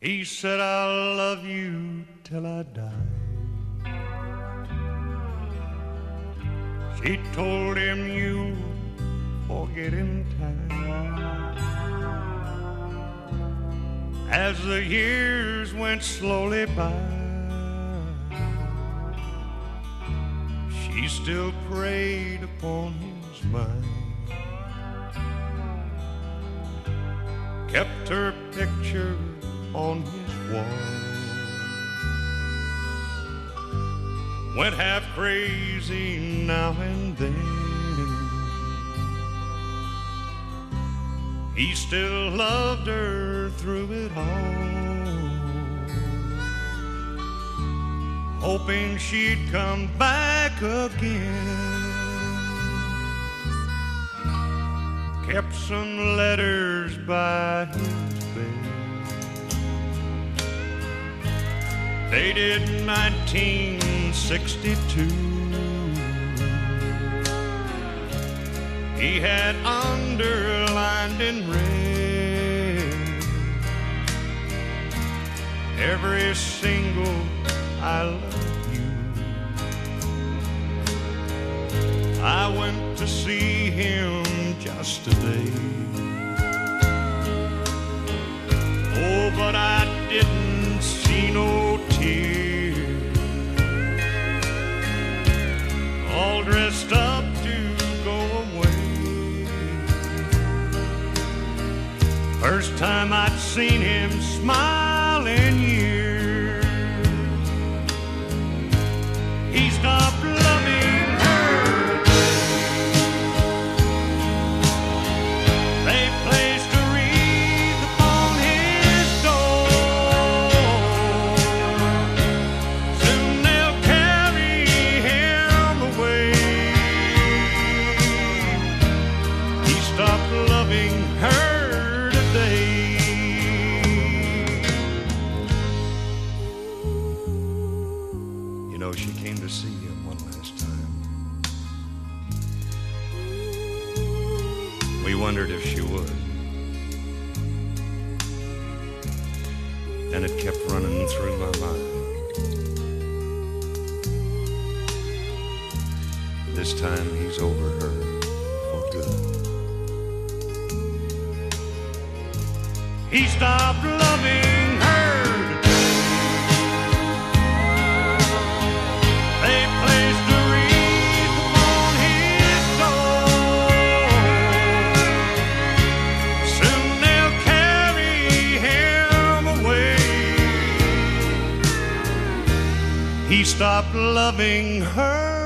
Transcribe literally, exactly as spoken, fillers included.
He said, I'll love you till I die. She told him, you'll forget in time. As the years went slowly by, she still preyed upon his mind. Kept her picture on his wall. Went half crazy now and then. He still loved her through it all, hoping she'd come back again. Kept some letters by his bed, dated nineteen sixty-two. He had underlined in red every single I love you. I went to see him just today. Oh, but I didn't see no tears. All dressed up to go away. First time I'd seen him smile in years. He stopped loving her. They placed a wreath upon his door. Soon they'll carry him away. He stopped loving her today. You know, she came to see him one last time. We wondered if she would, and it kept running through my mind. This time he's over her for good. He stopped loving her today. They placed a wreath upon his door. Soon they'll carry him away. He stopped loving her